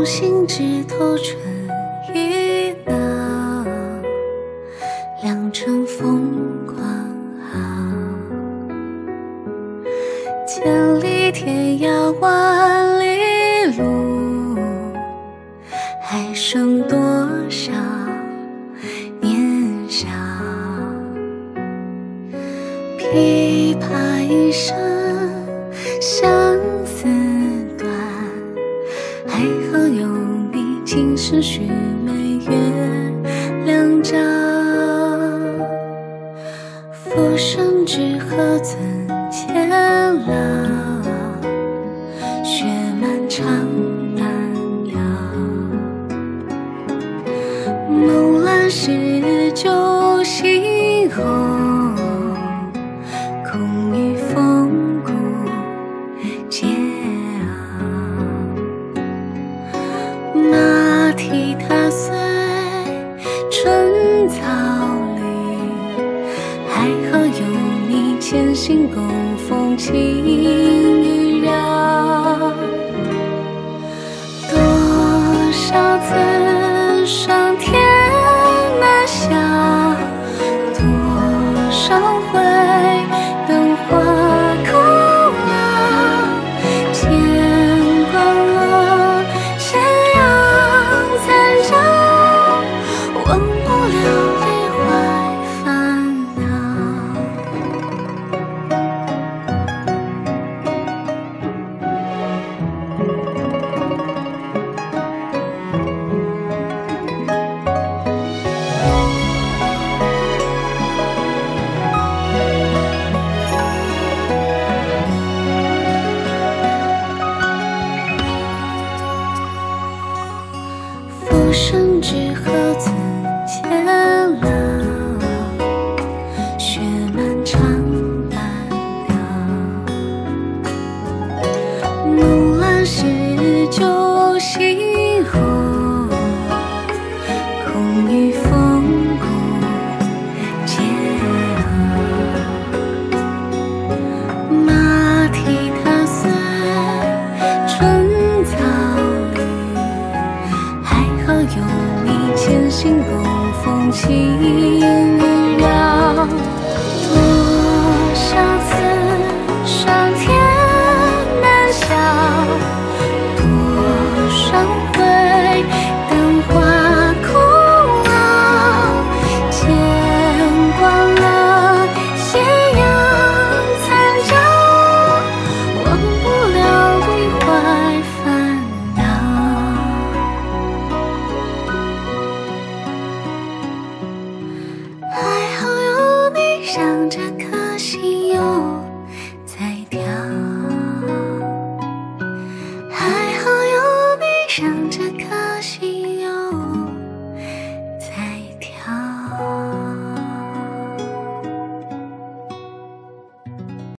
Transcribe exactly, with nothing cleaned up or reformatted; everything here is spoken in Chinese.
心枝头春意冷，良辰风光好。千里天涯万里路，还剩多少年少？琵琶一声相思断，还好有你，今生许美月亮照。浮生只何曾牵老，雪漫长单腰。梦阑时旧心红，空余风骨煎熬。马蹄踏碎春草绿，还好有你，千辛共风轻雨绕。多少次上天难晓，多少回灯花空老。见惯了斜阳残照，忘不了梨怀烦恼。浮生只何曾牵老，雪漫长单腰。梦阑时旧心红，空余风骨煎熬。马蹄踏碎春草绿，还好有你，千辛共风轻雨绕。多少次上天难晓，多少回灯花空老。见惯了斜阳残照，忘不了梨怀烦恼。还好有你，让这颗心又在跳。还好有你，让这